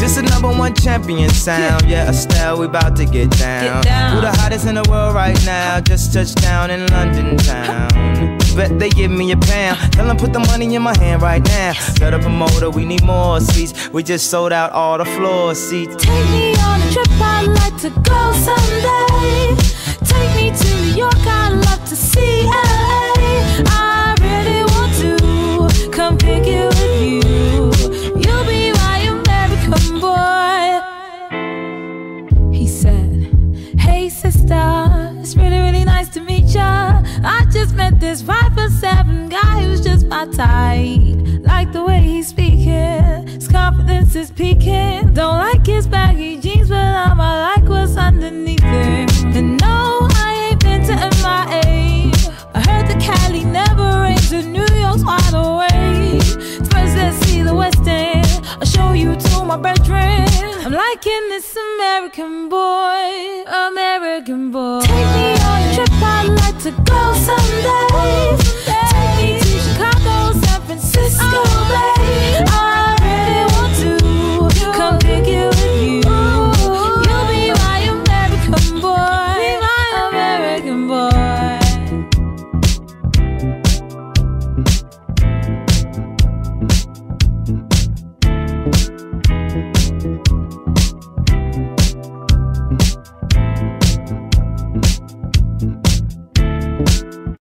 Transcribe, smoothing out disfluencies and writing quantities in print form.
This the #1 champion sound. Yeah, Estelle, we about to get down. Who the hottest in the world right now? Just touched down in London town. Bet they give me a pound. Tell them put the money in my hand right now. Set up a motor, we need more seats. We just sold out all the floor seats. Take me on a trip, I'd like to go someday. Take me to New York, I'd love to see LA. I really want to come pick you with you. You'll be my American boy. He said, hey sister, it's really nice to meet ya. I just met this 5'7" guy who's just my type. Like the way he's speaking, his confidence is peaking. Don't like his baggy jeans, but I like what's underneath it. And no, I ain't been to MIA. I heard that Cali never rains and New York's wide awake. First let's see the West End, I'll show you to my bedroom. I'm liking this American boy, American boy. Take me on a trip, I'd like to go someday.